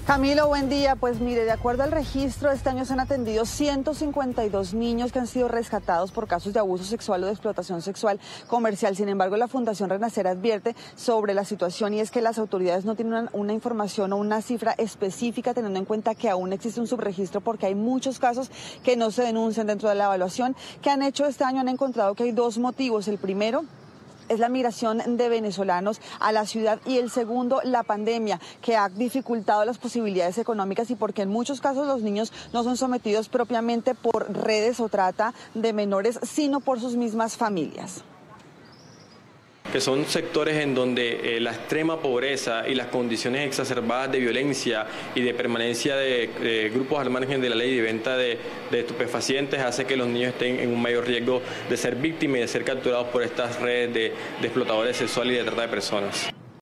Camilo, buen día. Pues mire, de acuerdo al registro, este año se han atendido 152 niños que han sido rescatados por casos de abuso sexual o de explotación sexual comercial. Sin embargo, la Fundación Renacer advierte sobre la situación y es que las autoridades no tienen una información o una cifra específica, teniendo en cuenta que aún existe un subregistro porque hay muchos casos que no se denuncian. Dentro de la evaluación que han hecho este año han encontrado que hay dos motivos. El primero es la migración de venezolanos a la ciudad y el segundo, la pandemia, que ha dificultado las posibilidades económicas y porque en muchos casos los niños no son sometidos propiamente por redes o trata de menores, sino por sus mismas familias. Que son sectores en donde la extrema pobreza y las condiciones exacerbadas de violencia y de permanencia de grupos al margen de la ley de venta de estupefacientes hace que los niños estén en un mayor riesgo de ser víctimas y de ser capturados por estas redes de explotadores sexuales y de trata de personas.